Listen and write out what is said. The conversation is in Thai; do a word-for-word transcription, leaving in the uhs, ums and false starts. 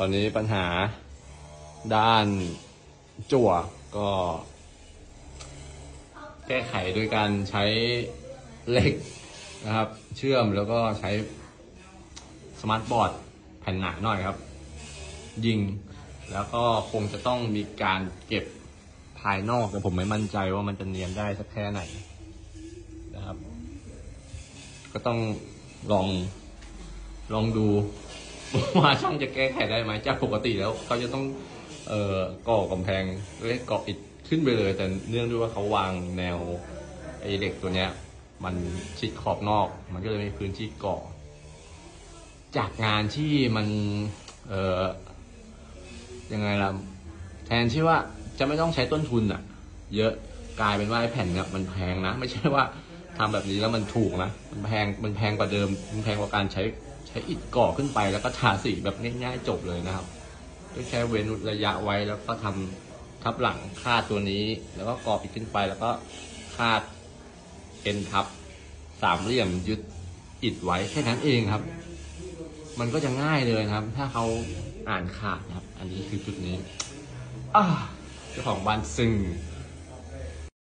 อนนี้ปัญหาด้านจั่วก็แก้ไขโดยการใช้เหล็กนะครับเชื่อมแล้วก็ใช้สมาร์ทบอร์ดแผ่นหนาหน่อยครับยิงแล้วก็คงจะต้องมีการเก็บภายนอกแต่ผมไม่มั่นใจว่ามันจะเนียนได้สักแค่ไหนนะครับก็ต้องลองลองดูว่าช่างจะแก้ไขได้ไหมจากปกติแล้วเขาจะต้องเอ่อก่อกำแพงเล็กก่ออิฐขึ้นไปเลยแต่เนื่องด้วยว่าเขาวางแนวไอ้เหล็กตัวเนี้ยมันชิดขอบนอกมันก็เลยมีพื้นที่ก่อจากงานที่มันเอ่อยังไงล่ะแทนที่ว่าจะไม่ต้องใช้ต้นทุนอ่ะเยอะกลายเป็นว่าไอ้แผ่นเนี่ยมันแพงนะไม่ใช่ว่าทำแบบนี้แล้วมันถูกนะมันแพงมันแพงกว่าเดิมมันแพงกว่าการใช้ใช้อิฐก่อขึ้นไปแล้วก็ทาสีแบบง่ายๆจบเลยนะครับด้วยแค่เว้นระยะไว้แล้วก็ทำทับหลังคาดตัวนี้แล้วก็ก่ออิฐขึ้นไปแล้วก็คาดเอ็นทับสามเหลี่ยมยึดอิฐไว้แค่นั้นเองครับมันก็จะง่ายเลยนะครับถ้าเขาอ่านขาดนะครับอันนี้คือจุดนี้เจ้าของบ้านซึ่ง